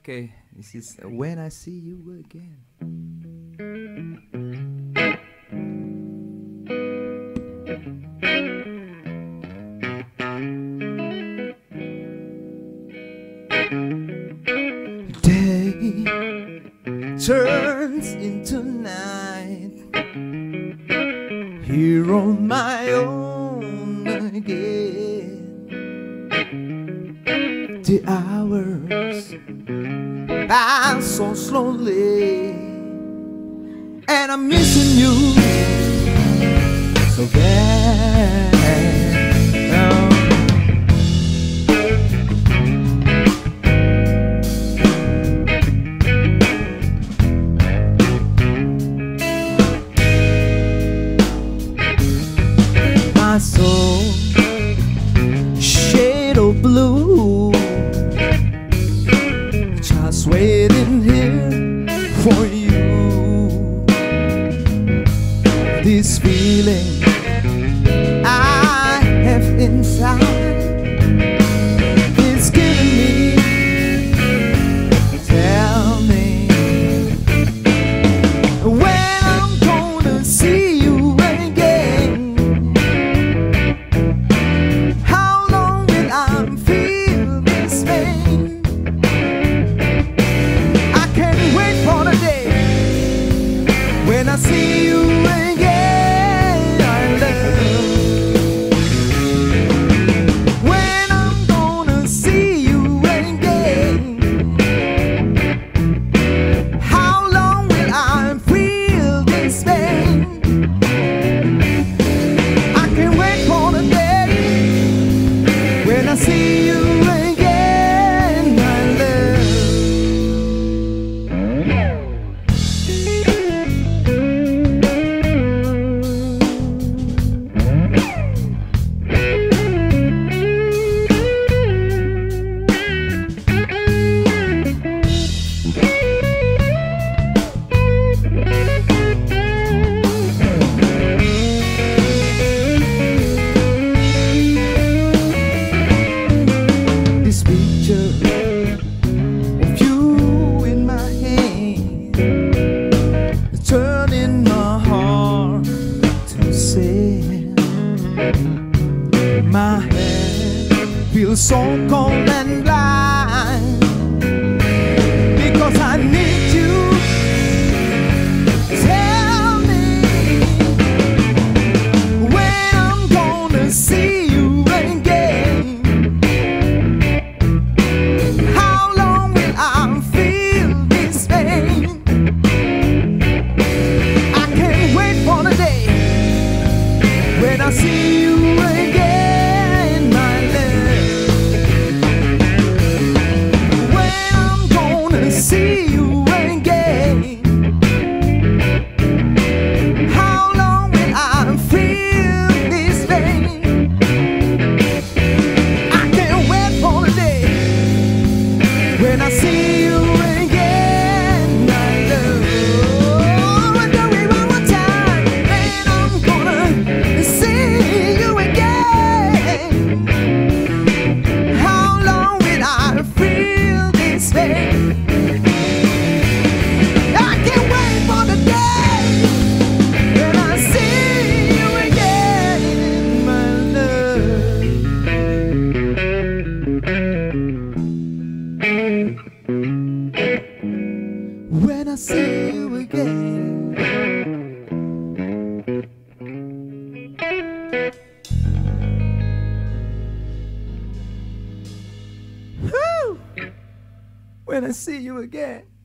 Okay, this is When I See You Again. Day turns into night, here on my own again. The hours pass so slowly, and I'm missing you so bad. My soul, shade of blue, just waiting here for you. This feeling I have inside is killing me. Tell me when I'm gonna see you again. How long will I feel this pain? I can't wait for the day when I see you again, I love. When I'm gonna see you again, how long will I feel this pain? I can't wait for the day when I see you again, my love. This picture of you in my hand, turning my heart to sand. My head feels so cold and blind because I need you. Tell me when I'm gonna see you again. How long will I feel this pain? I can't wait for the day when I see you again, my love. When I'm gonna see you again, how long will I feel this pain? I can't wait for the day when I see you again, my love. Do it one more time. When I'm gonna see you again, how long will I feel this pain? I can't wait for the day when I see you again, my love. When I see you again. Whew. When I see you again.